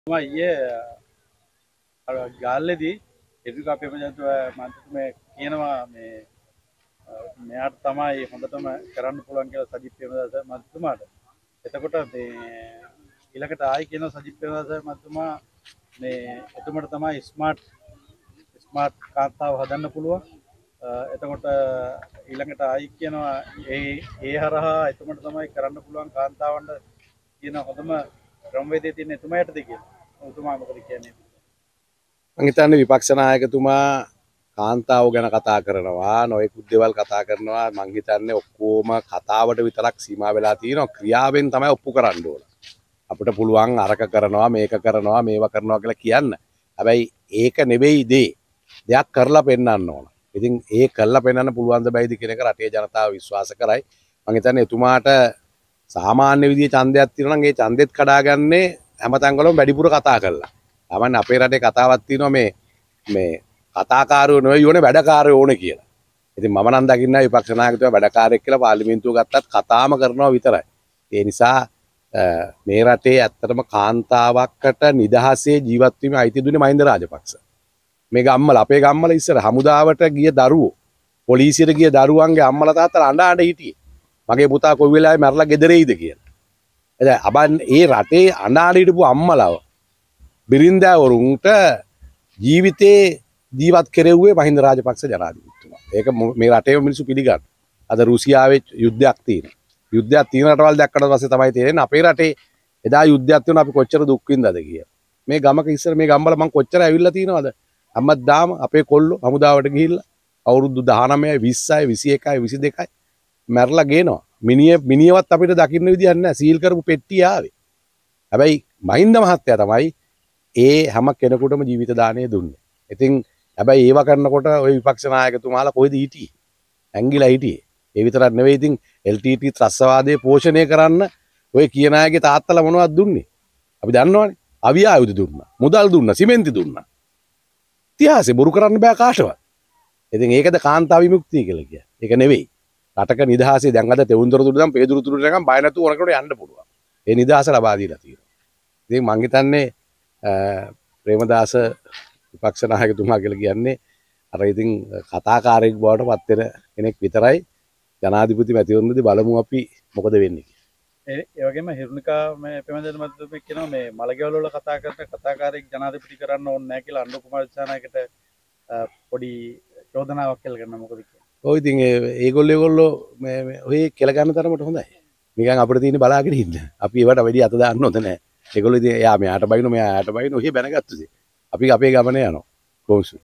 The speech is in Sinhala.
ये ගාල්ලේදී එදුක අපේ මජන්තුව මන්ත්‍රතුමේ කියනවා මෙයාට තමයි හොඳටම කරන්න පුළුවන් කියලා සජිත් ප්‍රේමදාස මන්ත්‍රතුමාට. එතකොට මේ ඊළඟට ආයි කියන සජිත් ප්‍රේමදාස මන්ත්‍රතුමා මේ එතුමට තමයි ස්මාර්ට් කාන්තාව හදන්න පුළුවන්. එතකොට ඊළඟට ආයි කියනවා ඒ හරහා එතුමට තමයි කරන්න පුළුවන් කාන්තාවන්ට කියන හොඳම ක්‍රමවේදය තියෙන එතුමාටද කියලා. එතුමා මොකද කියන්නේ? මං හිතන්නේ විපක්ෂ නායකතුමා කාන්තාව ගැන කතා කරනවා නොයෙකුත් දේවල් කතා කරනවා මං හිතන්නේ ඔක්කොම කතාවට විතරක් සීමා වෙලා තියෙනවා ක්‍රියාවෙන් තමයි ඔප්පු කරන්න ඕන අපිට පුළුවන් අරක කරනවා මේක කරනවා මේවා කරනවා කියලා කියන්න හැබැයි ඒක නෙවෙයි දෙයක් කරලා පෙන්නන්න ඕන ඉතින් ඒ කරලා පෙන්නන්න පුළුවන් ද බැයිද කියන එක රටේ ජනතාව විශ්වාස කරයි මං හිතන්නේ එතුමාට සාමාන්‍ය විදිහේ ඡන්දයක් තියෙනවා නම් ඒ ඡන්දෙත් කඩාගන්නේ හැමතැන් වලම වැඩිපුර කතා කරලා තමන් අපේ රටේ කතාවක් තියෙනවා මේ කතාකාරයෝ නෙවෙයි ඕනේ වැඩකාරයෝ ඕනේ කියලා. ඉතින් මම නම් දකින්නේ විපක්ෂ නායකතුමා වැඩකාරයෙක් කියලා පාර්ලිමේන්තුව ගත්තත් කතාම කරනවා විතරයි. ඒ නිසා මේ රටේ ඇත්තටම කාන්තාවකට නිදහසේ ජීවත් වීම අයිති දුන්නේ මහින්ද රාජපක්ෂ. මේ ගම්වල අපේ ගම්වල ඉස්සර හමුදාවට ගිය දරුවෝ පොලිසියට ගිය දරුවන්ගේ අම්මලා තාත්තලා අඬ හිටියේ. මගේ පුතා කොයි වෙලාවෙ මැරලා ගෙදර එයිද කියලා. එතන අබන් ඒ රටේ අඬ හිටපු අම්මලාව බිරින්දෑවරුන්ට ජීවිතේ ජීවත් කෙරෙව්වේ මහින්ද රාජපක්ෂ ජනාධිපතිතුමා. ඒක මේ රටේ මිනිස්සු පිළිගන්න. අද රුසියාවේ යුද්ධයක් තියෙනවා. යුද්ධයක් තියෙන රටවල් දැක්කට පස්සේ තමයි තේරෙන්නේ අපේ රටේ එදා යුද්ධයක් තියෙනවා අපි කොච්චර දුක් විඳලාද කියලා. මේ ගමක ඉස්සර මේ ගම්වල මං කොච්චර ඇවිල්ලා තියෙනවද? හැමදාම අපේ කොල්ලෝ හමුදාවට ගිහිල්ලා අවුරුදු 19යි 20යි 21යි 22යි මැරලා ගේනවා. මිනියවත් අපිට දකින්න විදියක් නැහැ. සීල් කරපු පෙට්ටිය ආවේ. හැබැයි මහින්ද මහත්තයා තමයි ඒ හැම කෙනෙකුටම ජීවිත දාණය දුන්නේ. ඉතින් හැබැයි ඒව කරනකොට ওই විපක්ෂ නායකතුමාලා කොහෙද හිටියේ? ඇංගිලා හිටියේ. ඒ විතරක් නෙවෙයි ඉතින් LTT ත්‍රස්තවාදයේ පෝෂණය කරන්න ඔය කියන අයගේ තාත්තලා මොනවද දුන්නේ? අපි දන්නවනේ. අවි ආයුධ දුන්නා. මුදල් දුන්නා. සිමෙන්ති දුන්නා. ඉතිහාසෙ බොරු කරන්න බෑ කාටවත්. ඉතින් ඒකද කාන්තා විමුක්තිය කියලා කියන්නේ. ඒක නෙවෙයි. රටක නිදහසේ දැන් අද තෙවුන්දර තුඩු නම් පේදුරු තුඩු නිකන් බය නැතුව ඕනකට යන්න පුළුවන්. ඒ නිදහස ලබා දීලා තියෙනවා. ඉතින් මං හිතන්නේ ප්‍රේමදාස විපක්ෂ නායකතුමා කියලා කියන්නේ අර ඉතින් කතාකාරයෙක් බවට පත් වෙන කෙනෙක් විතරයි ජනාධිපති මැතිවරණදී බලමු අපි මොකද වෙන්නේ කියලා. ඒ වගේම හිරුනිකා මේ ප්‍රේමදාස මැතිතුමෙක් කියනවා මේ මලගෙවල වල කතා කරන කතාකාරයෙක් ජනාධිපති කරන්න ඕනේ නැහැ කියලා අනුර කුමාර දිසානායකට පොඩි චෝදනාවක් කියලා කරනවා මොකද කියන්නේ? ඔය ඉතින් ඒගොල්ලෝ මේ ඔය කෙල ගන්න තරමට හොඳයි. නිකන් අපිට තියෙන බලාගෙන ඉන්න. අපි ඒවට වැඩි අත දාන්න හොඳ නැහැ. ඒගොල්ලෝ ඉතින් එයා මෙයාට බයිනෝ මෙයා යාට බයිනෝ ඔහි බැනගත්තුද අපි අපේ ගමනේ යනවා කොහොමද